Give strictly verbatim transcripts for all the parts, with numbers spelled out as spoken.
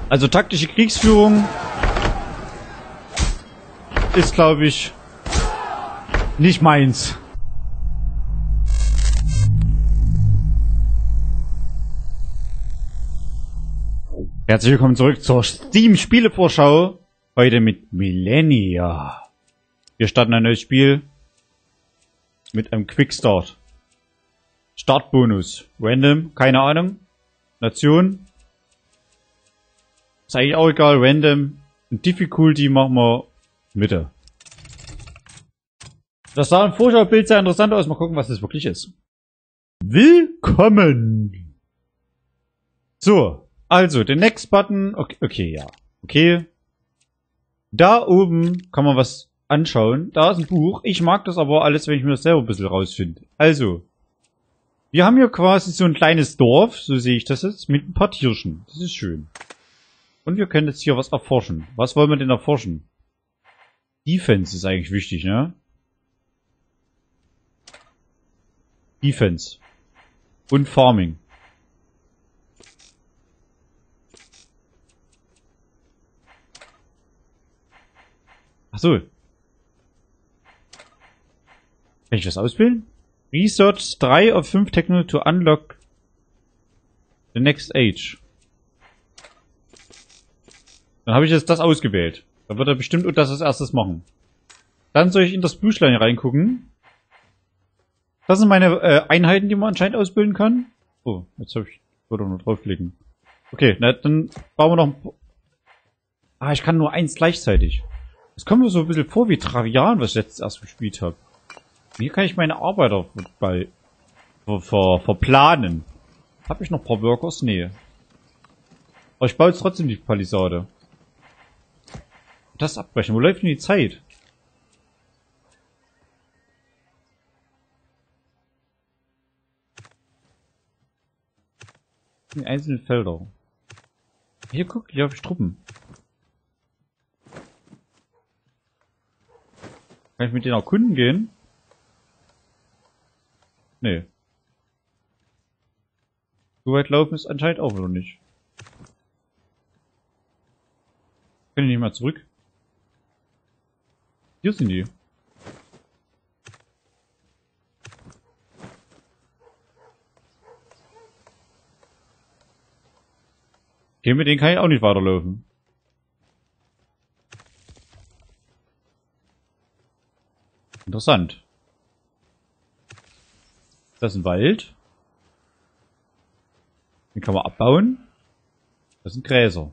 Also taktische Kriegsführung ist, glaube ich, nicht meins. Herzlich willkommen zurück zur Steam-Spielevorschau. Heute mit Millennia. Wir starten ein neues Spiel mit einem Quickstart. Startbonus. Random, keine Ahnung. Nation. Ist eigentlich auch egal, random. Und Difficulty machen wir Mitte. Das sah im Vorschaubild sehr interessant aus. Mal gucken, was das wirklich ist. Willkommen! So, also, der Next Button. Okay, okay, ja. Okay. Da oben kann man was anschauen. Da ist ein Buch. Ich mag das aber alles, wenn ich mir das selber ein bisschen rausfinde. Also, wir haben hier quasi so ein kleines Dorf, so sehe ich das jetzt, mit ein paar Tierchen. Das ist schön. Und wir können jetzt hier was erforschen. Was wollen wir denn erforschen? Defense ist eigentlich wichtig, ne? Defense. Und Farming. Ach so. Kann ich das ausbilden? Research drei of fünf Technology to unlock the next age. Dann habe ich jetzt das ausgewählt. Da wird er bestimmt das als erstes machen. Dann soll ich in das Büchlein reingucken. Das sind meine äh, Einheiten, die man anscheinend ausbilden kann. Oh, jetzt habe ich... Ich wollte nur draufklicken. Okay, na, dann bauen wir noch ein... Ah, ich kann nur eins gleichzeitig. Das kommt mir so ein bisschen vor wie Travian, was ich jetzt erst gespielt habe. Wie kann ich meine Arbeiter bei ver, ver, verplanen? Habe ich noch ein paar Workers? Nee. Aber ich baue jetzt trotzdem die Palisade. Das abbrechen. Wo läuft denn die Zeit? Die einzelnen Felder. Hier, guck, hier habe ich Truppen. Kann ich mit denen erkunden gehen? Nee. So weit laufen ist anscheinend auch noch nicht. Können die nicht mal zurück? Hier sind die. Okay, mit denen kann ich auch nicht weiterlaufen. Interessant. Das ist ein Wald. Den kann man abbauen. Das sind Gräser.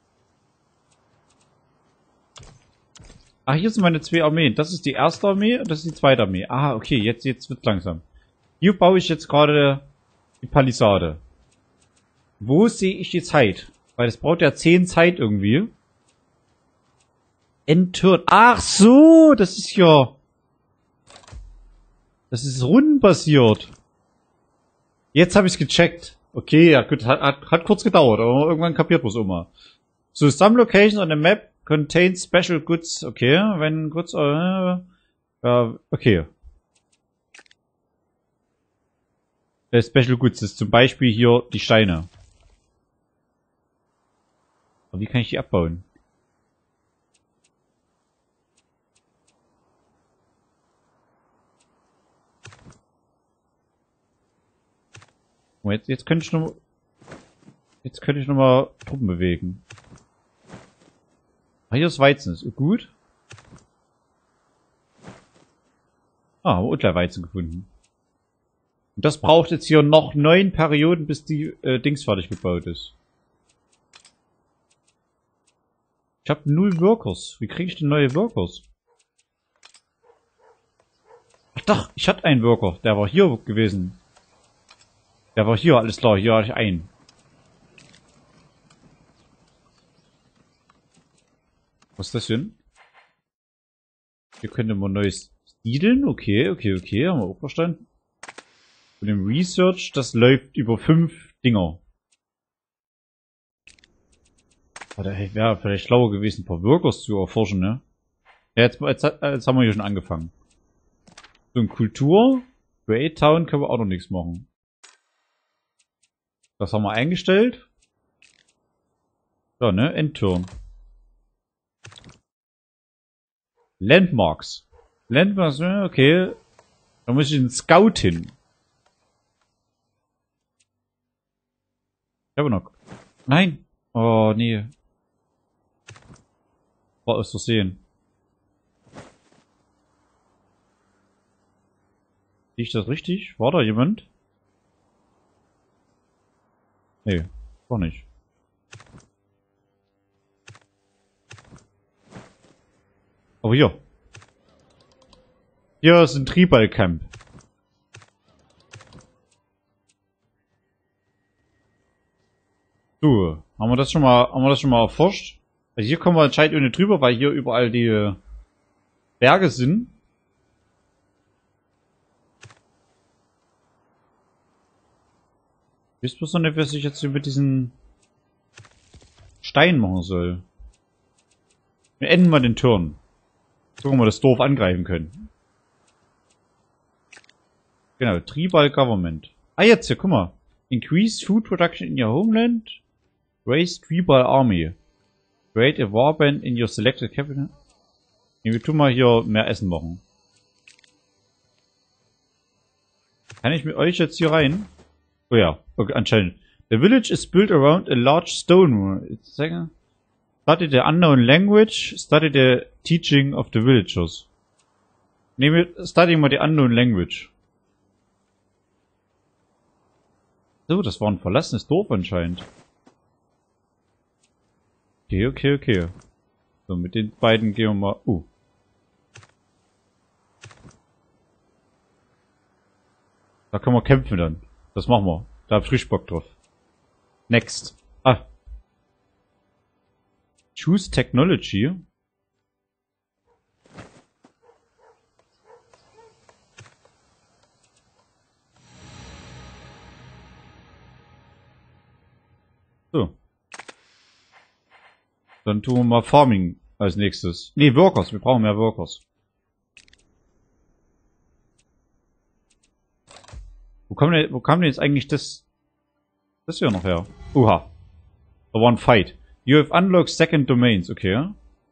Ah, hier sind meine zwei Armeen. Das ist die erste Armee und das ist die zweite Armee. Ah, okay, jetzt, jetzt wird langsam. Hier baue ich jetzt gerade die Palisade. Wo sehe ich die Zeit? Weil das braucht ja zehn Zeit irgendwie. Enttürnt. Ach so, das ist ja... Das ist rundenbasiert. Jetzt habe ich es gecheckt. Okay, ja gut, hat, hat, hat kurz gedauert, aber irgendwann kapiert man es immer. So, some locations on the map contain special goods. Okay, wenn goods... Äh, ja, okay. Äh, special goods ist zum Beispiel hier die Steine. Aber wie kann ich die abbauen? Jetzt, jetzt könnte ich noch... Jetzt könnte ich noch mal Truppen bewegen. Ah, hier ist Weizen. Ist gut. Ah, haben wir gleich Weizen gefunden. Und das braucht jetzt hier noch neun Perioden, bis die äh, Dings fertig gebaut ist. Ich habe null Workers. Wie kriege ich denn neue Workers? Ach doch, ich hatte einen Worker. Der war hier gewesen. Der war hier, alles klar. Hier hatte ich einen. Was ist das denn? Hier könnte man neues siedeln. Okay, okay, okay. Haben wir auch verstanden. Und im Research, das läuft über fünf Dinger. Wäre ja, vielleicht schlauer gewesen, ein paar Workers zu erforschen, ne? Ja, jetzt, jetzt, jetzt haben wir hier schon angefangen. So, in Kultur. Great Town können wir auch noch nichts machen. Das haben wir eingestellt. So, ne? Endturm. Landmarks. Landmarks, okay. Da muss ich den Scout hin. Ich habe noch. Nein. Oh, nee. War aus Versehen. Sehe ich das richtig? War da jemand? Nee, war nicht. Aber hier. Hier ist ein Tribal-Camp. So, haben wir das schon mal, haben wir das schon mal erforscht? Also hier kommen wir anscheinend ohne drüber, weil hier überall die Berge sind. Ich weiß bloß noch nicht, was ich jetzt hier mit diesen Steinen machen soll. Wir enden mal den Turn. So, ob wir das Dorf angreifen können. Genau, Tribal Government. Ah, jetzt hier, guck mal. Increase food production in your homeland. Raise Tribal Army. Create a warband in your selected capital. Wir tun mal hier mehr Essen machen. Kann ich mit euch jetzt hier rein? Oh ja, okay, anscheinend. The village is built around a large stone wall. Study the unknown language. Study the teaching of the villagers. Nehmen wir, study mal die unknown language. So, das war ein verlassenes Dorf anscheinend. Okay, okay, okay. So, mit den beiden gehen wir mal... Uh. Da können wir kämpfen dann. Das machen wir. Da hab ich richtig Bock drauf. Next. Ah. Choose Technology. So. Dann tun wir mal Farming als nächstes. Nee, Workers. Wir brauchen mehr Workers. Wo kam denn, wo kam denn jetzt eigentlich das... Das hier noch her? Uha. The one fight. You have unlocked second domains. Okay.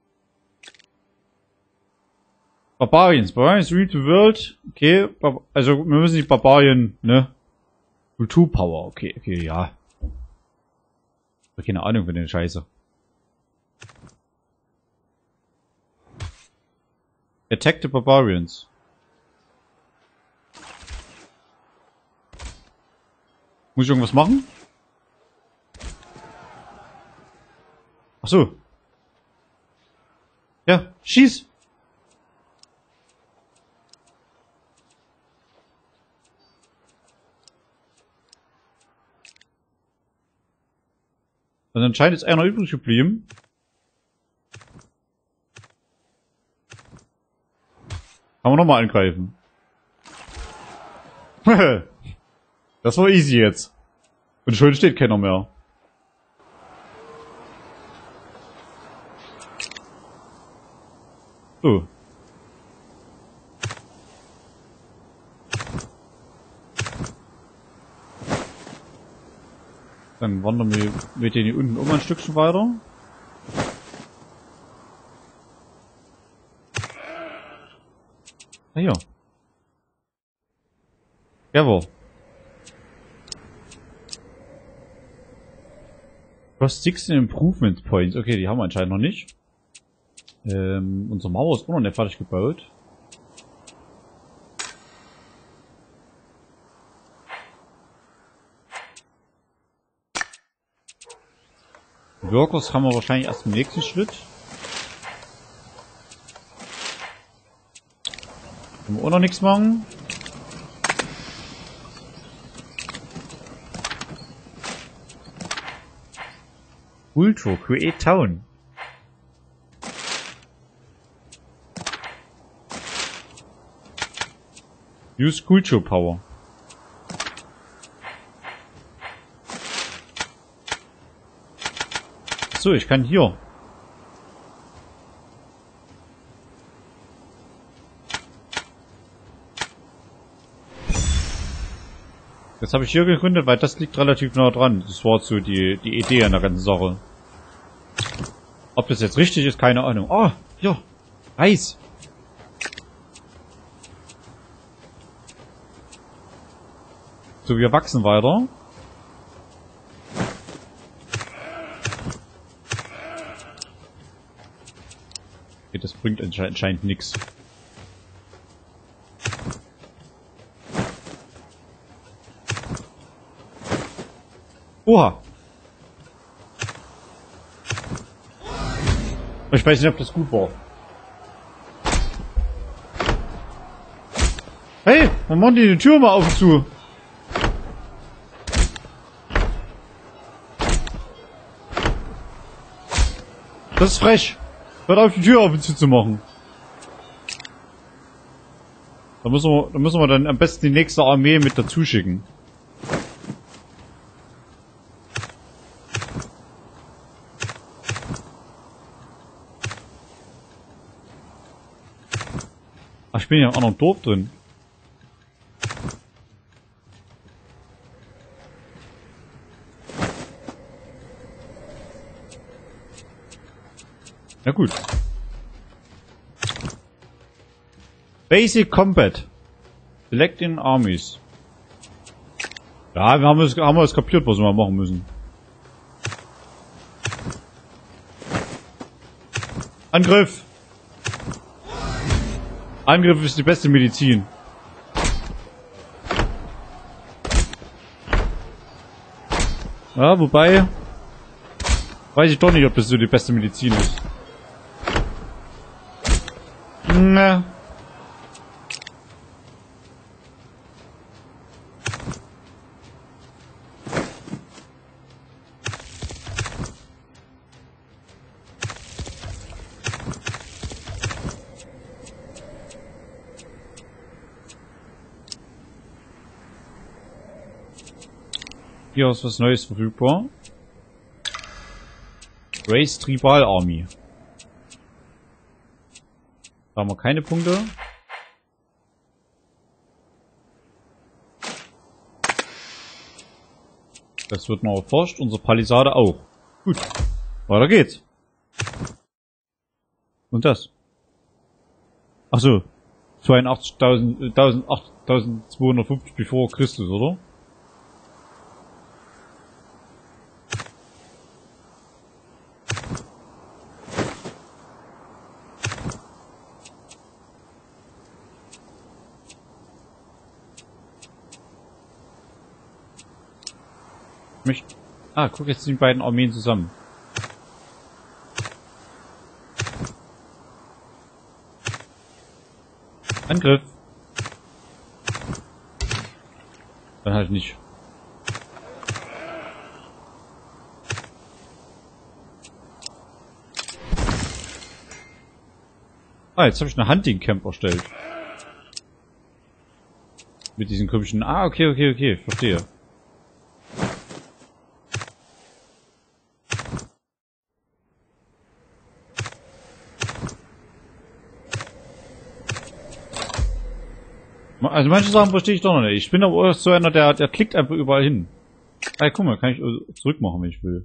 Barbarians. Barbarians rule the world. Okay. Bar also, wir müssen die Barbarien, ne? Kulturpower. Okay, okay, ja. Ich hab keine Ahnung von den Scheiße. Attack the Barbarians. Muss ich irgendwas machen? Ach so. Ja, schieß! Und anscheinend ist einer übrig geblieben. Kann man nochmal angreifen. Das war easy jetzt. Und schön steht keiner mehr. So. Dann wandern wir mit denen hier unten um ein Stückchen weiter. Ah ja. Jawohl. Plus sechzehn Improvement Points. Okay, die haben wir anscheinend noch nicht. Ähm, unsere Mauer ist auch noch nicht fertig gebaut. Workers haben wir wahrscheinlich erst im nächsten Schritt. Können wir auch noch nichts machen. Culture, create town. Use culture power. So, ich kann hier. Das habe ich hier gegründet, weil das liegt relativ nah dran. Das war so die, die Idee an der ganzen Sache. Ob das jetzt richtig ist, keine Ahnung. Oh, ja. Reis. So, wir wachsen weiter. Okay, das bringt anscheinend nichts. Oha. Ich weiß nicht, ob das gut war. Hey, warum machen die die Tür mal auf und zu? Das ist frech. Hört auf, die Tür auf und zu zu machen. Da müssen wir, da müssen wir dann am besten die nächste Armee mit dazu schicken. Ach, ich bin ja im anderen Dorf drin. Ja gut. Basic Combat. Selecting Armies. Ja, wir haben es haben wir es kapiert, was wir machen müssen. Angriff! Angriff ist die beste Medizin. Ja, wobei... Weiß ich doch nicht, ob das so die beste Medizin ist. Na. Hier ist was Neues verfügbar. Race Tribal Army. Da haben wir keine Punkte. Das wird noch erforscht. Unsere Palisade auch. Gut. Weiter geht's. Und das? Achso. achtundzwanzigtausendzweihundertfünfzig bevor Christus, oder? Mich. Ah, guck, jetzt sind die beiden Armeen zusammen. Angriff. Dann halt nicht. Ah, jetzt habe ich eine Hunting Camp erstellt. Mit diesen komischen... Ah, okay, okay, okay, verstehe. Also manche Sachen verstehe ich doch noch nicht. Ich bin aber so einer, der, der klickt einfach überall hin. Ah, guck mal, kann ich zurückmachen, wenn ich will.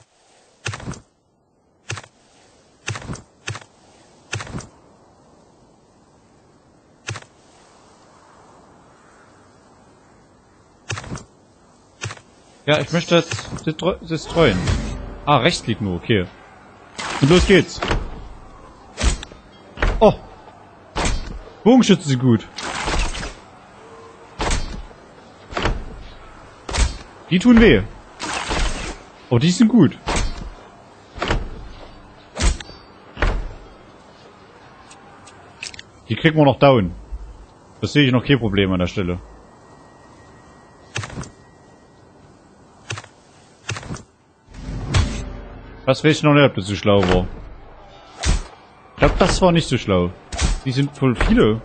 Ja, ich möchte das destroyen. Ah, Rechtsklick nur, okay. Und los geht's. Oh! Bogenschützen sind gut. Die tun weh. Oh, die sind gut. Die kriegen wir noch down. Das sehe ich noch kein Problem an der Stelle. Das weiß ich noch nicht, ob das so schlau war. Ich glaube, das war nicht so schlau. Die sind voll viele.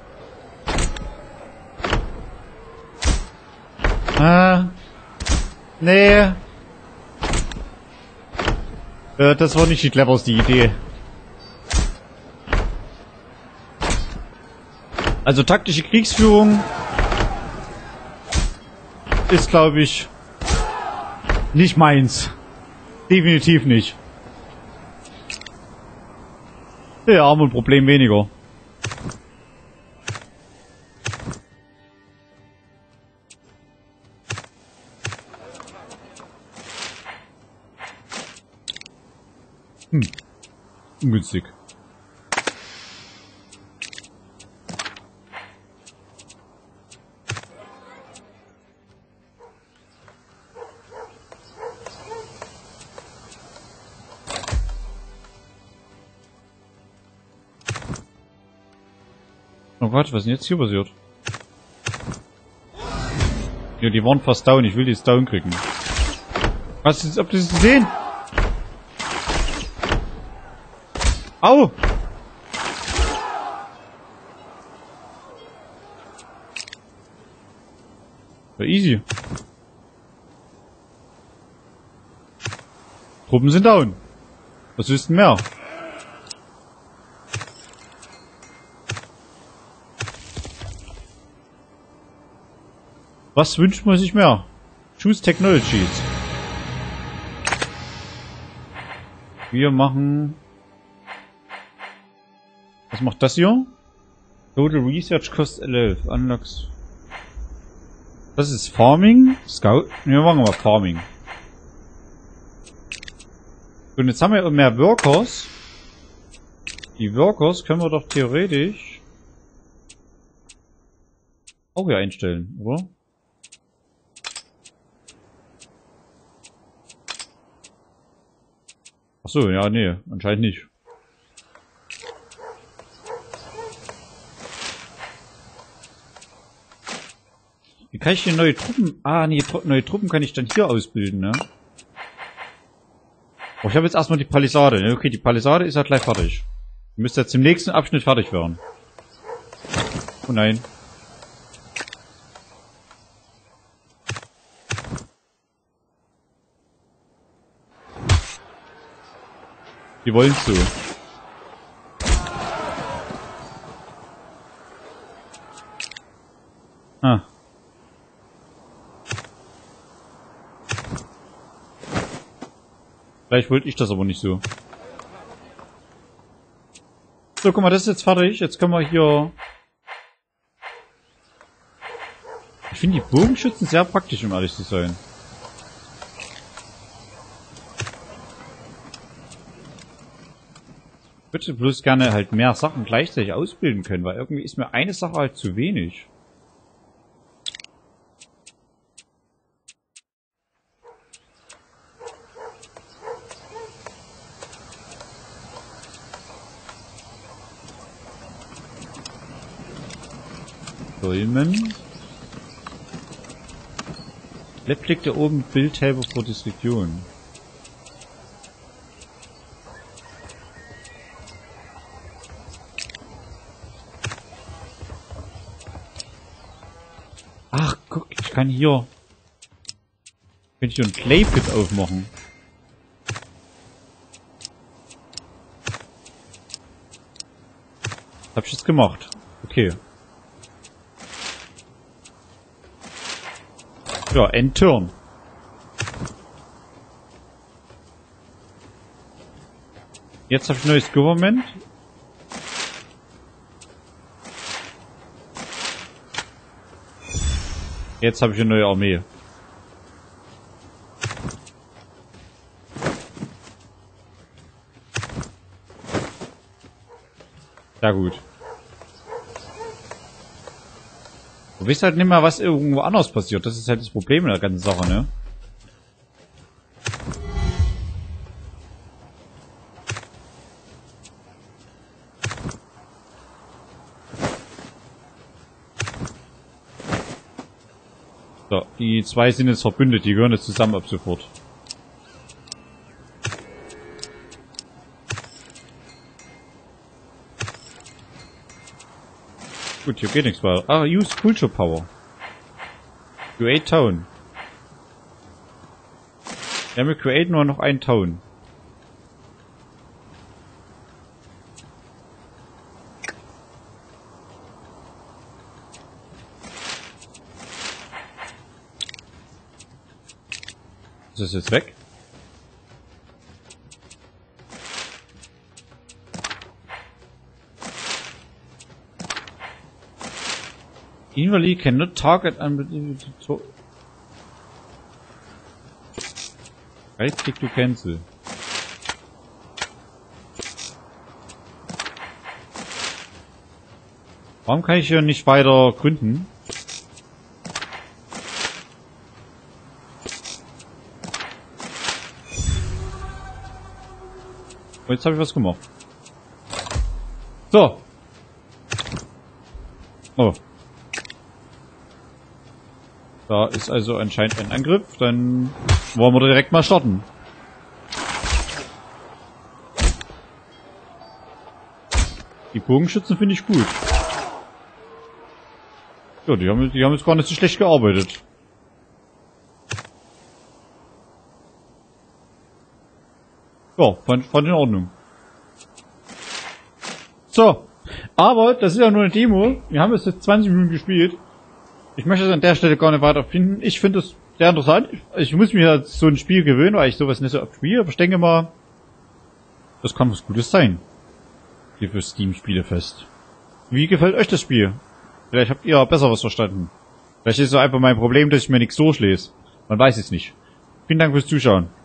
Ah. Nee. Äh, das war nicht die cleverste Idee. Also taktische Kriegsführung ist, glaube ich, nicht meins. Definitiv nicht. Ja, haben wir ein Problem weniger. Hm. Ungünstig. Oh Gott, was ist denn jetzt hier passiert? Ja, die waren fast down. Ich will die jetzt down kriegen. Was ist, habt ihr das gesehen? Au! Ja, easy. Truppen sind down. Was ist denn mehr? Was wünscht man sich mehr? Choose Technologies. Wir machen... Was macht das hier? Total Research Cost elf. Unlocks. Das ist Farming. Scout. Wir machen mal Farming. Und jetzt haben wir mehr Workers. Die Workers können wir doch theoretisch auch hier einstellen, oder? Achso, ja, nee, anscheinend nicht. Wie kann ich hier neue Truppen... Ah, nee, neue Truppen kann ich dann hier ausbilden, ne? Oh, ich habe jetzt erstmal die Palisade. Ne? Okay, die Palisade ist ja gleich fertig. Die müsste jetzt im nächsten Abschnitt fertig werden. Oh nein. Die wollen so. Ah. Vielleicht wollte ich das aber nicht so. So, guck mal, das ist jetzt fertig. Jetzt können wir hier... Ich finde die Bogenschützen sehr praktisch, um ehrlich zu sein. Ich würde bloß gerne halt mehr Sachen gleichzeitig ausbilden können, weil irgendwie ist mir eine Sache halt zu wenig. Dolmen. Lab liegt da oben Bildhelfer vor Diskussion. Ach, guck, ich kann hier... Kann ich hier einen Claypit aufmachen. Hab ich jetzt gemacht. Okay. Ja, End Turn. Jetzt habe ich neues Government. Jetzt habe ich eine neue Armee. Ja gut. Du weißt halt nicht mehr, was irgendwo anders passiert. Das ist halt das Problem in der ganzen Sache, ne? So, die zwei sind jetzt verbündet, die gehören jetzt zusammen ab sofort. Gut, hier geht nichts weiter. Ah, use Culture Power. Create Town. Ja, wir createn nur noch einen Town. Ist das jetzt weg? Invalid cannot target an. Right click to cancel. Warum kann ich hier nicht weiter gründen? Oh, jetzt habe ich was gemacht. So. Oh. Da ist also anscheinend ein Angriff. Dann wollen wir direkt mal starten. Die Bogenschützen finde ich gut. Ja, die haben, die haben jetzt gar nicht so schlecht gearbeitet. Ja, fand, fand in Ordnung. So. Aber, das ist ja nur eine Demo. Wir haben jetzt zwanzig Minuten gespielt. Ich möchte es an der Stelle gar nicht weiter finden. Ich finde es sehr interessant. Ich muss mich ja so ein Spiel gewöhnen, weil ich sowas nicht so oft spiele. Aber ich denke mal, das kann was Gutes sein. Hier für Steam-Spielefest. Wie gefällt euch das Spiel? Vielleicht habt ihr besser was verstanden. Vielleicht ist es einfach mein Problem, dass ich mir nichts durchlese. Man weiß es nicht. Vielen Dank fürs Zuschauen.